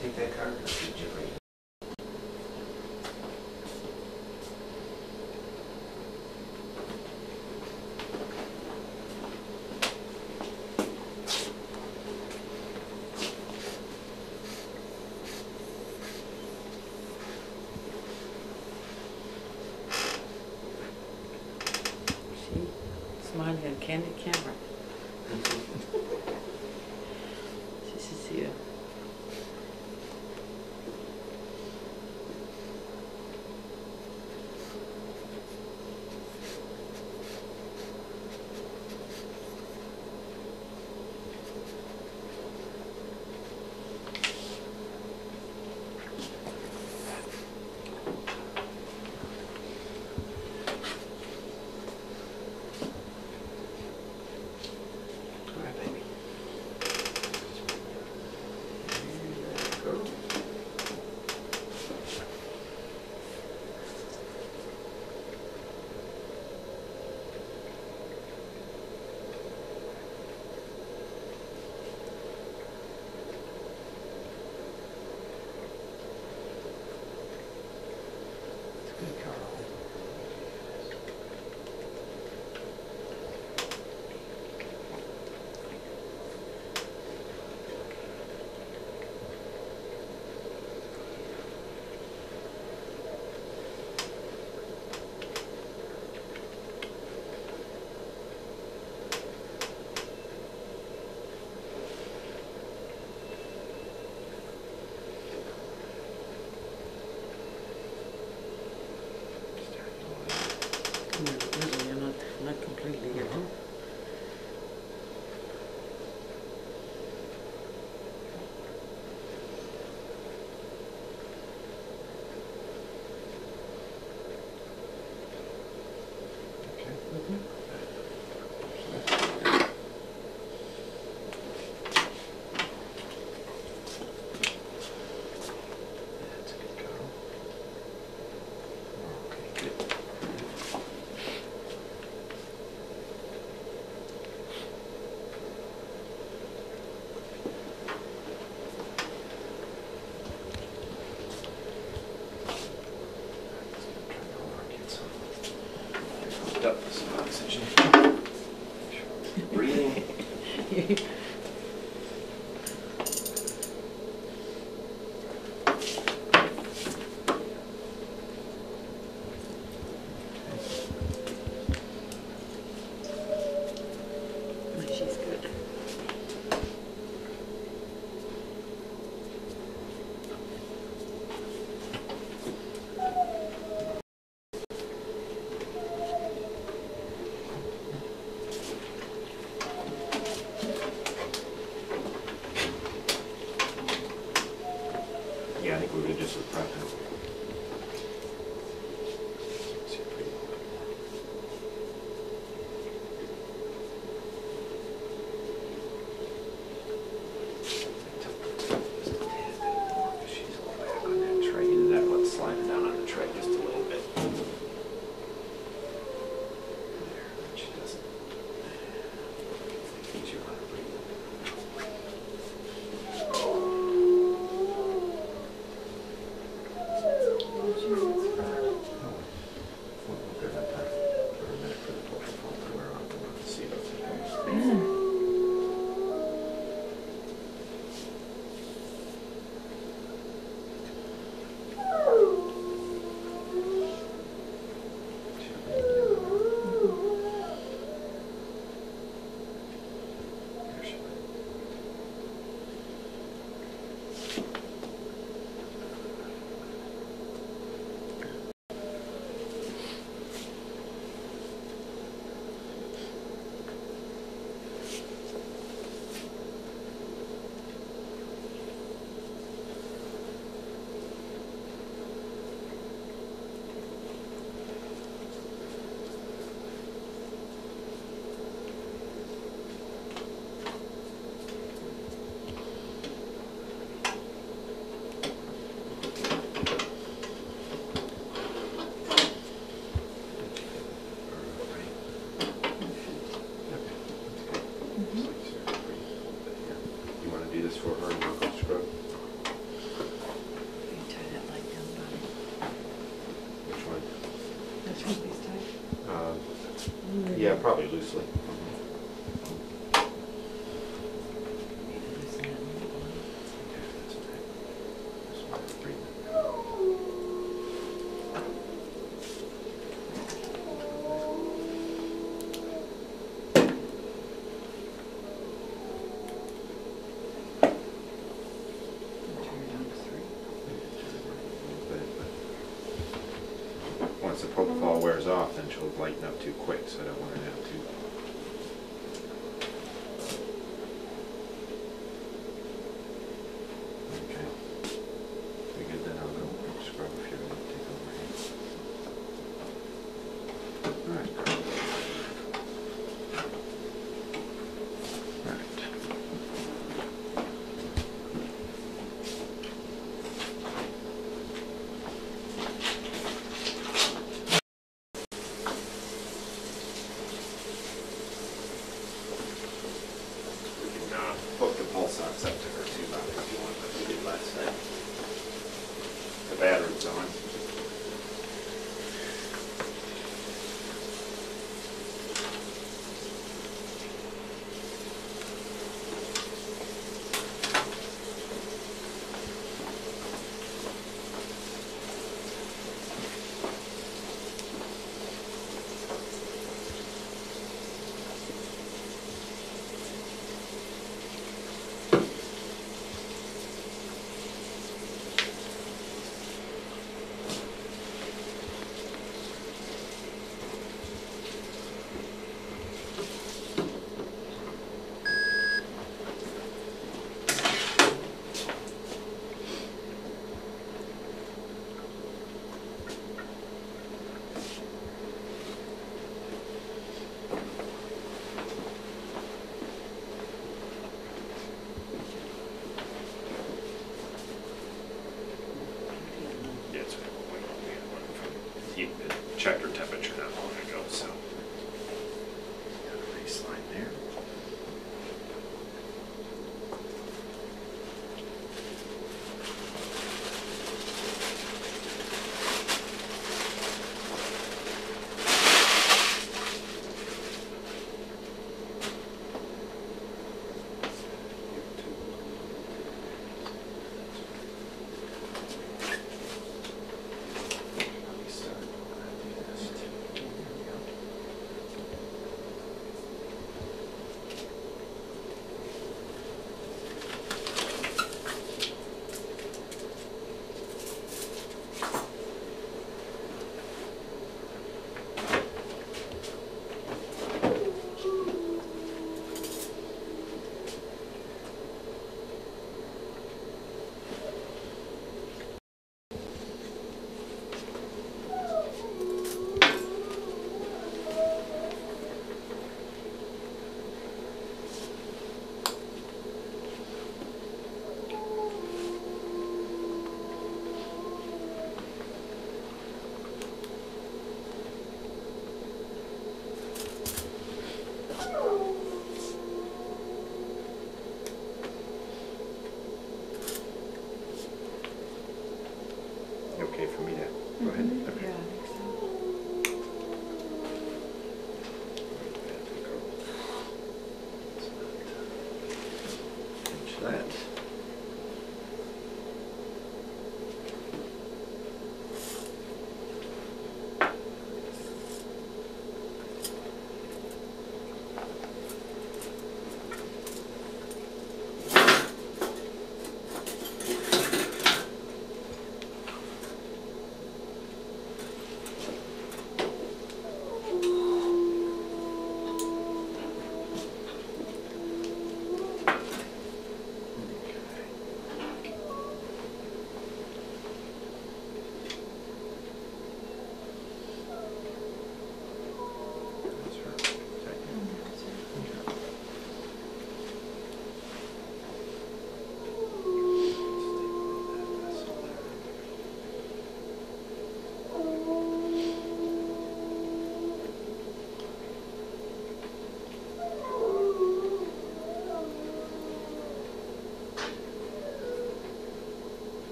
Take that card and see Jeffrey. Smiling on candid camera. She should see you. You're not completely yet, huh? Okay. That's a good call. Okay, good. Up some oxygen. Breathing. She's good. Yeah, I think we're gonna just prep him. She's all back on that tray. Either that or let's slide her down on the tray just a little bit. There, she doesn't. Easier on her breathing. For her and we'll go scrub. Yeah, probably loosely. Once the propofol wears off, then she'll lighten up too quick, so I don't want her to have to. Okay. We good then? I'll go scrub if you're going to take over here. Alright. Alright. Hook the pulse ox up to her too, Bobby, if you want, like we did last night. The battery's on. He checked her temperature not long ago, so got a baseline there. Okay for me to go ahead? Okay. Yeah, I think so. Pinch that.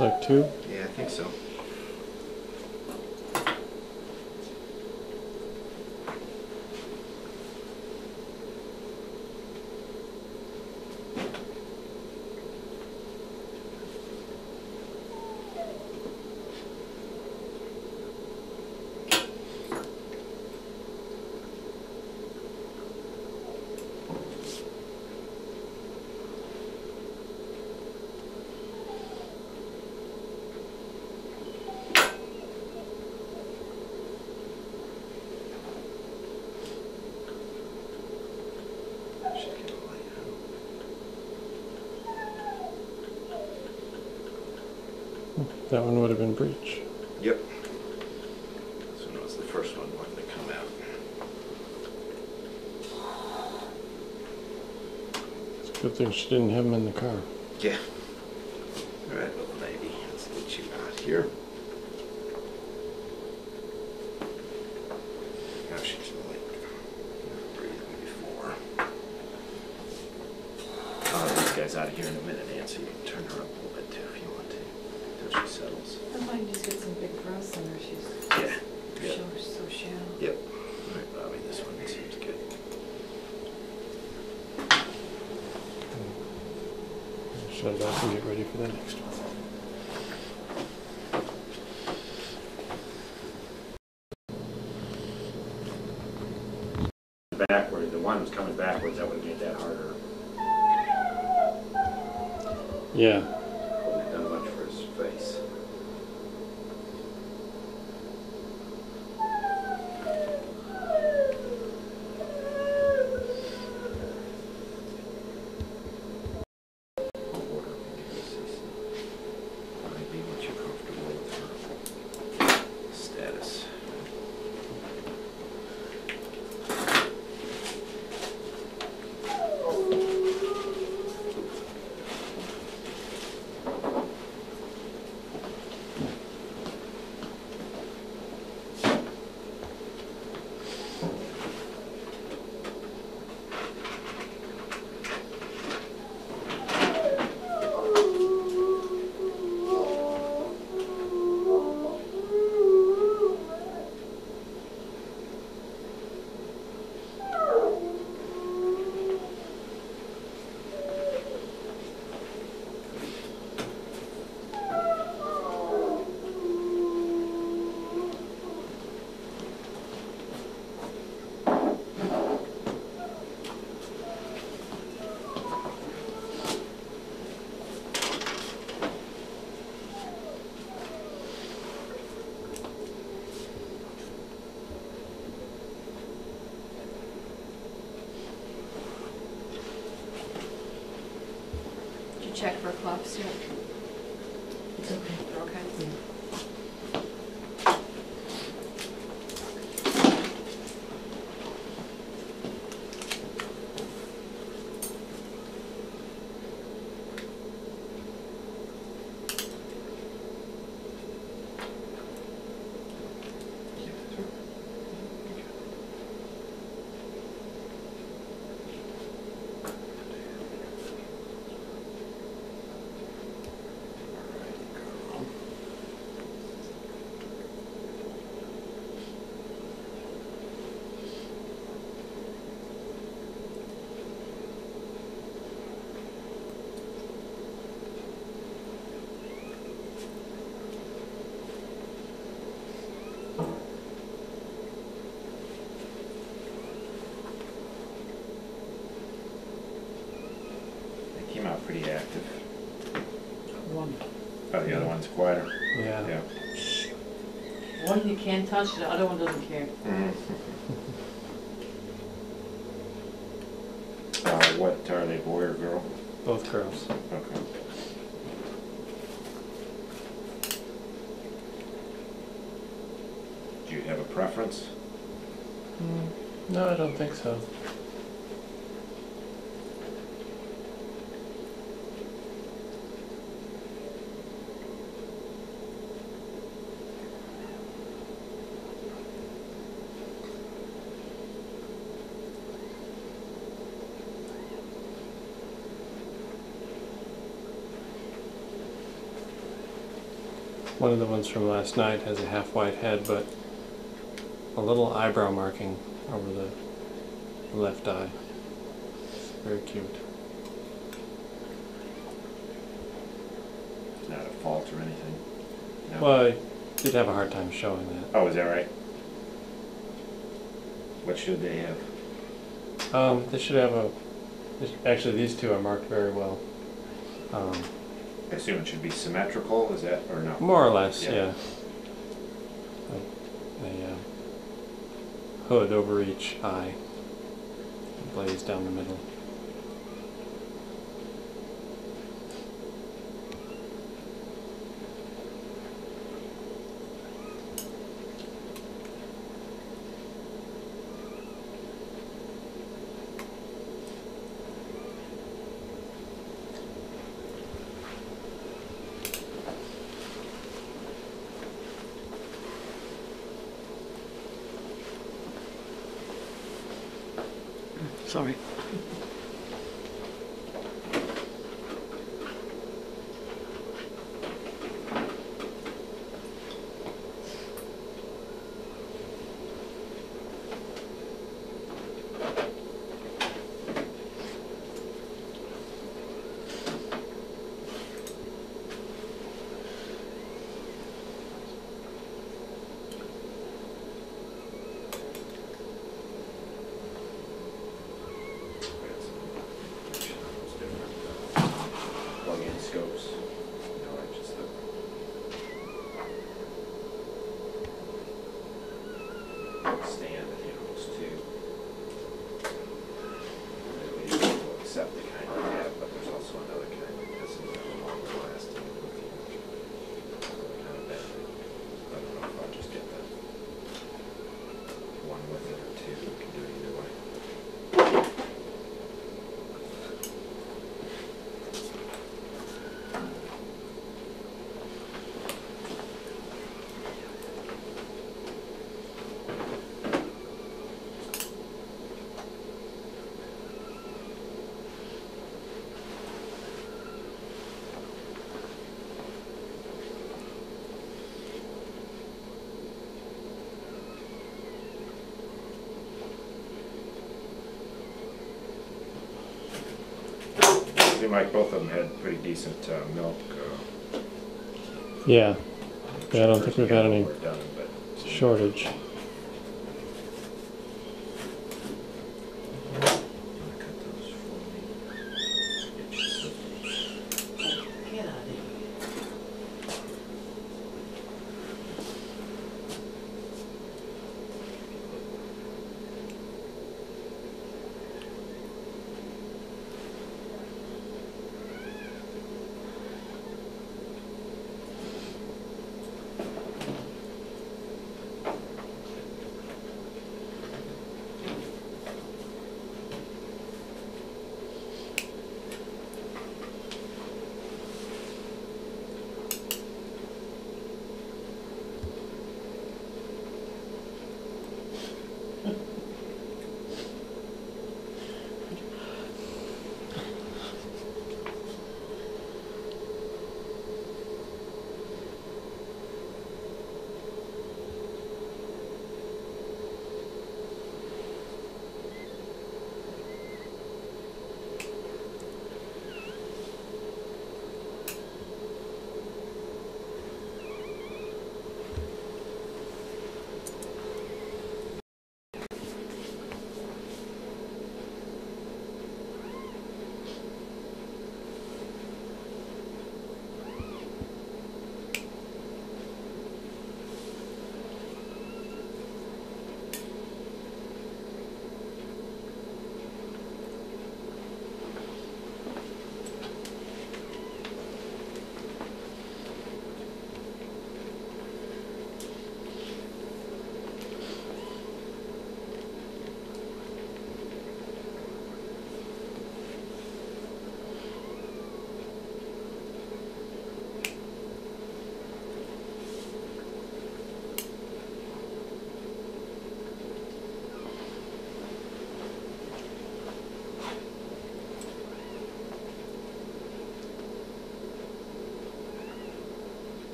like 2? Yeah, I think so. That one would have been breech. Yep. This one was the first one wanting to come out. It's a good thing she didn't have him in the car. Yeah. All right, little lady. Let's get you out here. Now she's like breathing before. I'll have these guys out of here in a minute, Nancy. You can turn her up a little bit too if you want to. Until she settles. I might just get some big breasts on her. She's Yeah. Yep. so shallow. Yep. All right, Bobby. This one seems good. Shut it off and get ready for the next one. Backward, the one was coming backwards, that would have made that harder. Yeah. Wouldn't have done much for his face. Might be what you're comfortable with for status. Check for clubs yet? It's okay. They're okay? They came out pretty active. One. Oh, the other one's quieter. Yeah. Yeah. One you can't touch, the other one doesn't care. What are they, boy or girl? Both girls. Okay. Do you have a preference? No, I don't think so. One of the ones from last night has a half white head, but a little eyebrow marking over the left eye. Very cute. Not a fault or anything? No? Well, I did have a hard time showing that. Oh, is that right? What should they have? They should have actually these two are marked very well. I assume it should be symmetrical, is that, or no? More or less, Yeah. yeah. A hood over each eye, blaze down the middle. Sorry. Plug-in scopes. No, I just stand that equals two. We'll accept the kind we have, but there's also another kind that doesn't have a longer lasting. Kind of bad. I don't know if I'll just get the one with it or two. We can do it either way. Seemed like both of them had pretty decent milk. Yeah. Yeah, I don't think we've had any We're done, but shortage. cut those for me. Get out of here.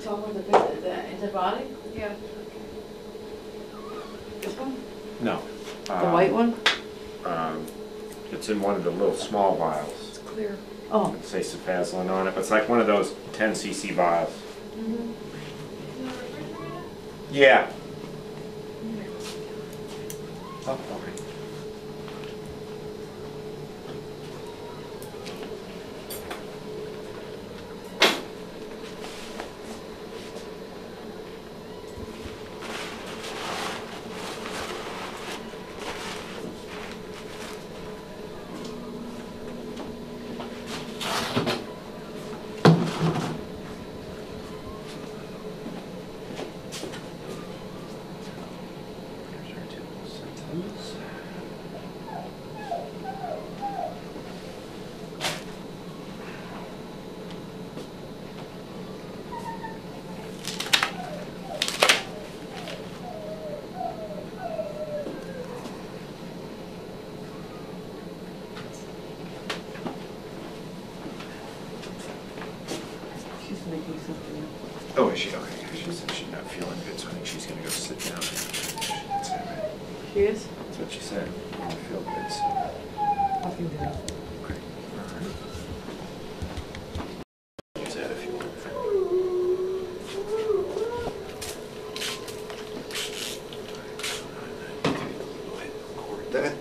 talking about the antibiotic? Yeah. This one? No. The white one? It's in one of the little small vials. It's clear. Oh. It says Cefazolin on it, but it's like one of those 10 cc vials. Mm-hmm. Yeah. Oh, okay. She's making something. Oh, is she? Okay. She said she's not feeling good, so I think she's gonna go sit down. That's it, right? She is? That's what she said. I don't feel good, so. I can do that. Okay. All right. Use that if you want. Go ahead and record that.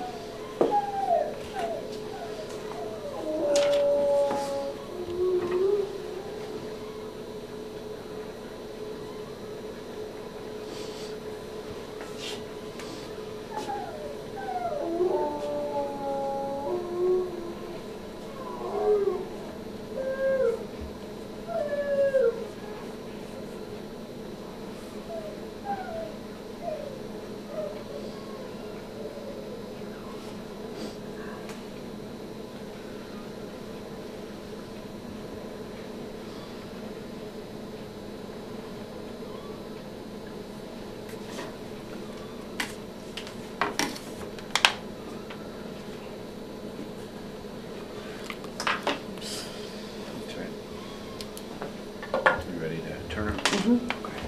Ready to turn her? Mm-hmm. Okay.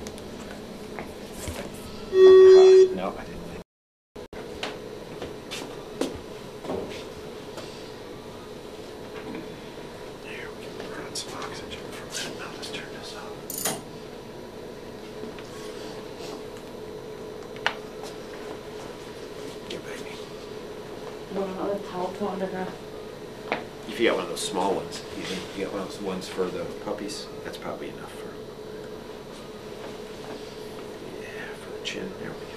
No, I didn't. There, we can burn on some oxygen for a minute. Now let's turn this off. Yeah, baby. Want another towel put under her? If you got one of those small ones, you think you got one of those ones for the puppies? That's probably enough for. Yeah, for the chin. There we go.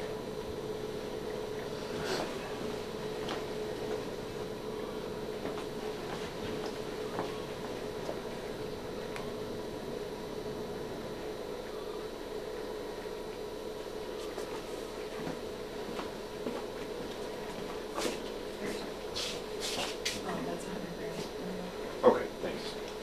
Oh, that's 100 grams. Okay, thanks.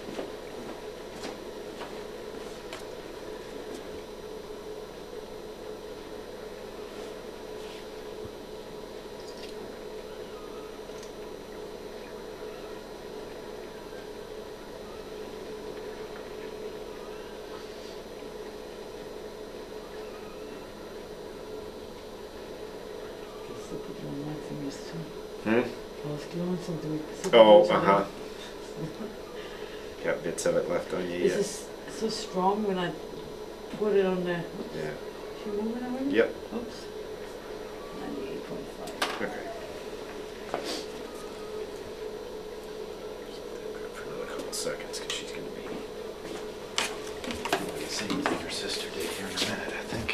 Still put on that fingers too. Hmm? I was doing something. Oh, uh-huh. Got bits of it left on you, Is yeah. this so strong when I put it on the... Yeah. She moving already? Yep. Oops. 98.5. Okay. For another couple seconds, because she's going to be doing the same thing her sister did here in a minute, I think.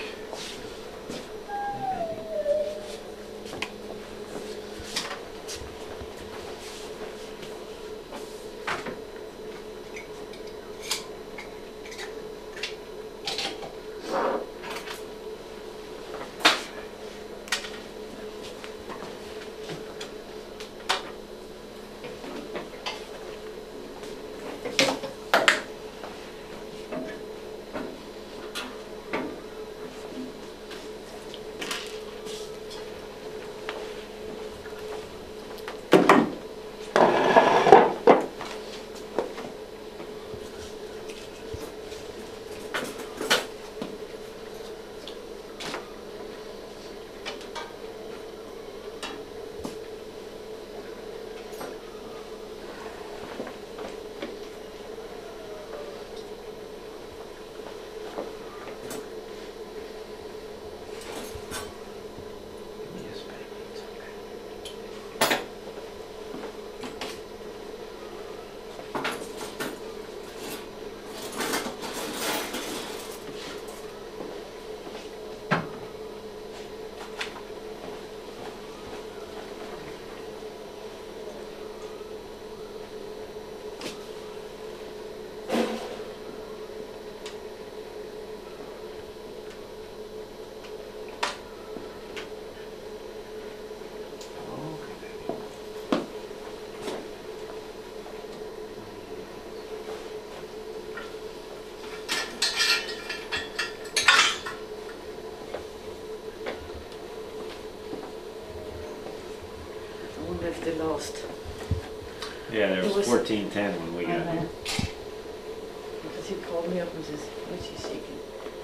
almost. Yeah, there It was was- 14:10 when we got here. Because he called me up and says, what's she shaking?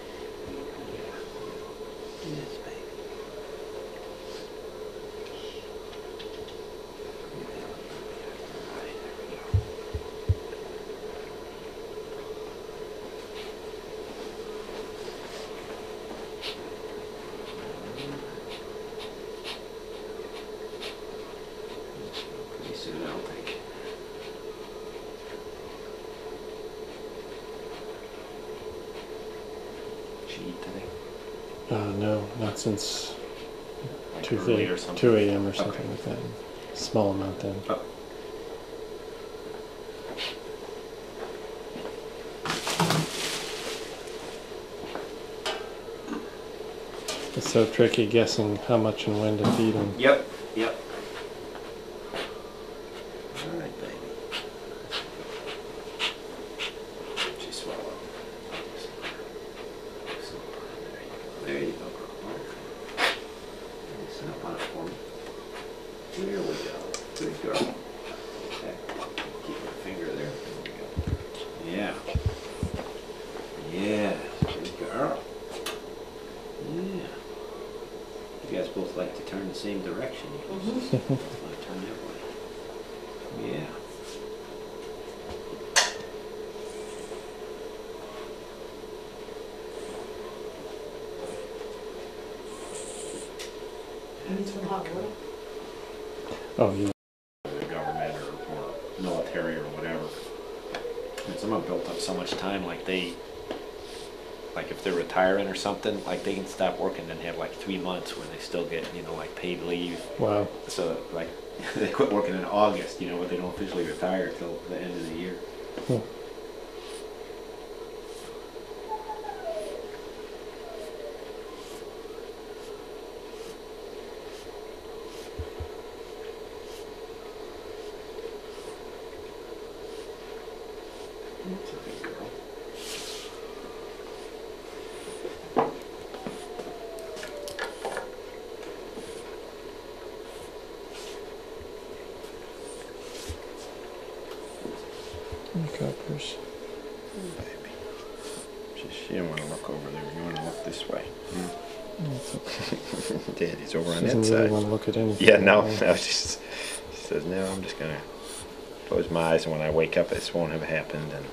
Yes, baby. Pretty soon, I don't think. Did she eat today? No, not since Like 2 early or something? 2 a.m. or something Okay. like that. Small amount then. Oh. It's so tricky guessing how much and when to feed them. Yep, yep. All right, baby. She swallowed. There you go, girl. Sit up on it for me. Here we go. Good girl. Okay. Keep your finger there. There we go. Yeah. Yeah. Good girl. Yeah. You guys both like to turn the same direction. You can just want to turn that way. Yeah. You need some hot water? Oh, yeah. The government or military or whatever. And some of them built up so much time, like if they're retiring or something, like they can stop working and have like 3 months where they still get, like paid leave. Wow. So like they quit working in August, but they don't officially retire till the end of the year. Hmm. That's a big girl. Cuppers. Baby. She didn't want to look over there. You want to look this way. That's okay. Daddy's over on She that doesn't side. really want to look at anything. Yeah, no. She says, no, I'm just going to close my eyes, and when I wake up, this won't have happened. And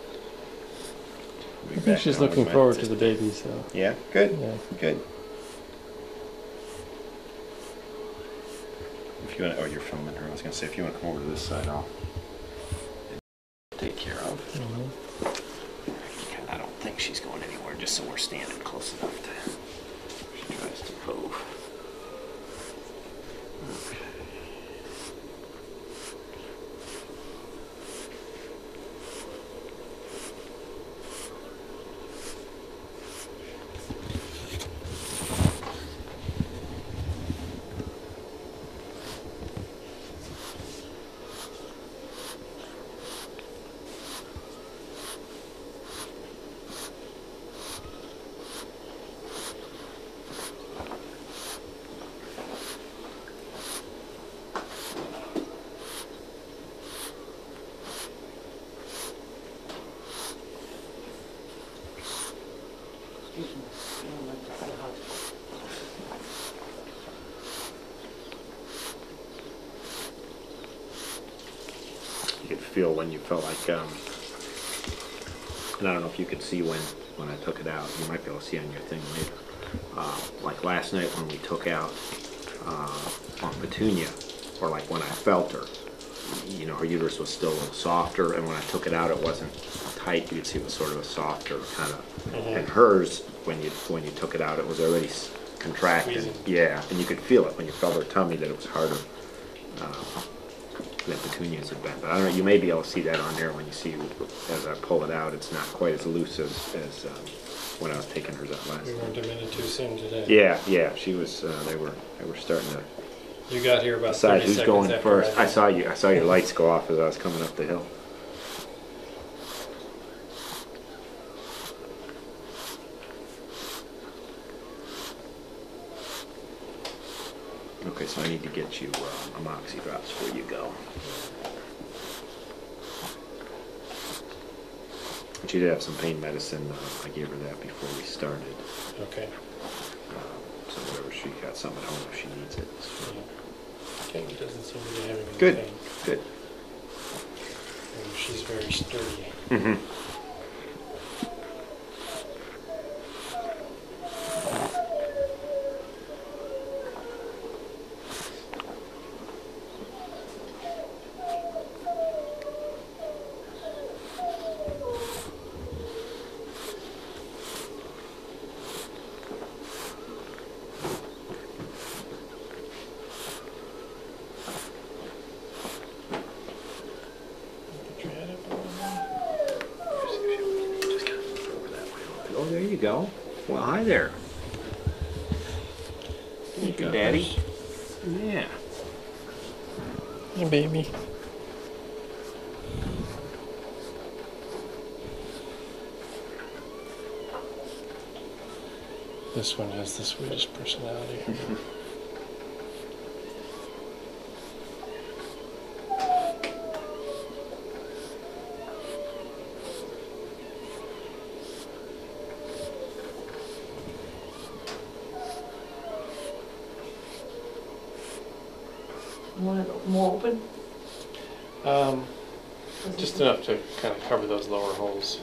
I think she's looking forward to the babies, though. Yeah, good. Yeah. Good. If you want, you're filming her. I was going to say, if you want to come over to this side, I'll take care of. Mhm. I don't think she's going anywhere, just so we're standing close enough to. She tries to move. Okay. Excuse me. I don't like to see hot. You could feel when you felt like, and I don't know if you could see when I took it out. You might be able to see on your thing later. Like last night when we took out on Petunia, or like when I felt her, her uterus was still a little softer, and when I took it out, it wasn't tight. You could see it was sort of a softer kind of. And hers, when you took it out, it was already contracted. Yeah, and you could feel it when you felt her tummy that it was harder than Petunia's had been. But I don't know. You may be able to see that on there when you see as I pull it out. It's not quite as loose as when I was taking hers out last. We weren't a minute too soon today. Yeah. She was. They were starting to. You got here about Decide 30 who's seconds going after first. I saw you. I saw your lights go off as I was coming up the hill. Okay, so I need to get you a moxie drops before you go. But she did have some pain medicine. I gave her that before we started. Okay. So whatever, she got some at home if she needs it. So. Kate doesn't seem to be having any Good, pain. good. And she's very sturdy. Mm-hmm. Put your head up a little more. Oh, there you go. Well, hi there. You got Daddy. this. Yeah. Hey, baby. This one has the sweetest personality. You want it more open? Just enough to kind of cover those lower holes.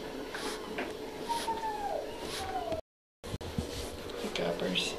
Gappers.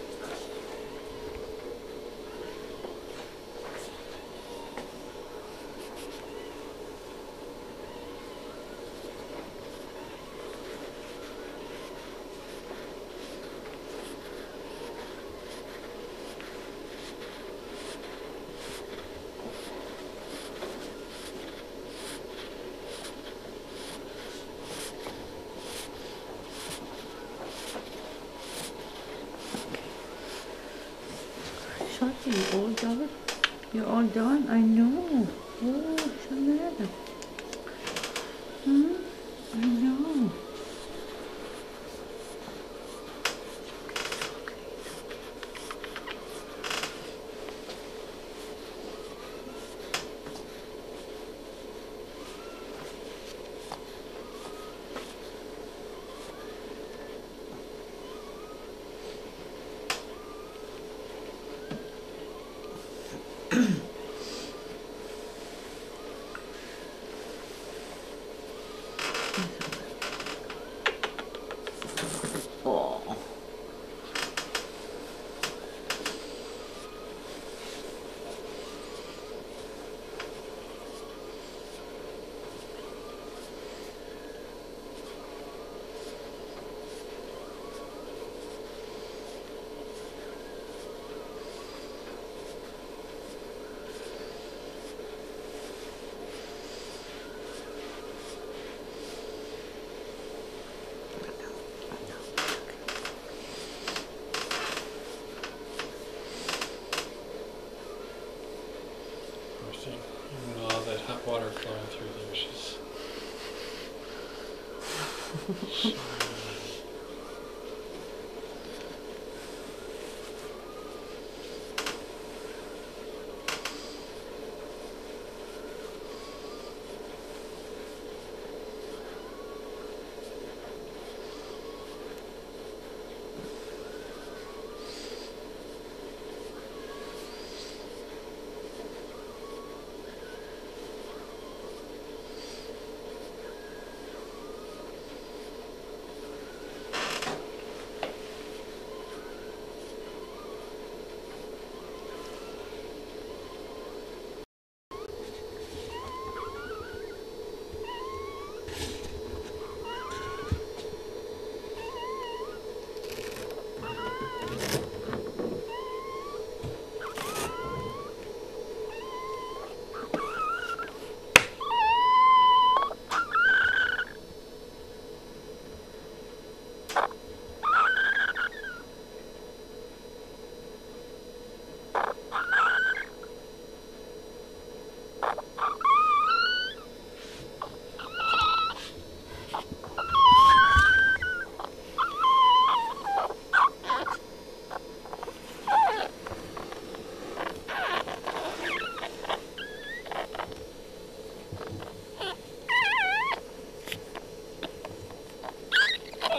Shut you all done? You're all done? I know. Oh, what's the matter? Hmm? I know. Oh. Poor thing. Even with all that hot water flowing through there, she's.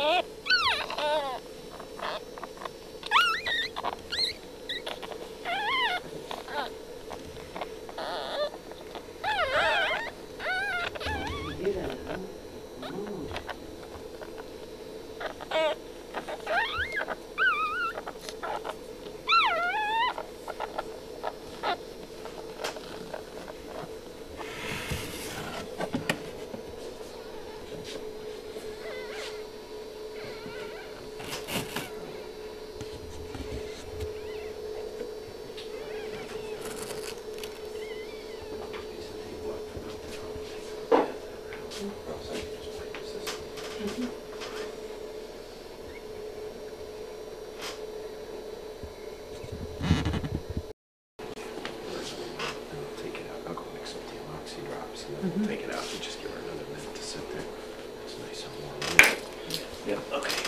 Take it out. I'll go mix some deloxy drops and then we'll take it out and just give her another minute to sit there. It's nice and warm. Yeah. Okay.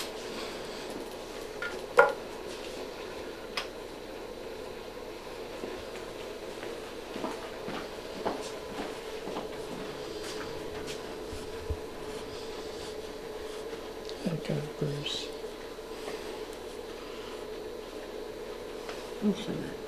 Okay, Bruce. Oh, so that.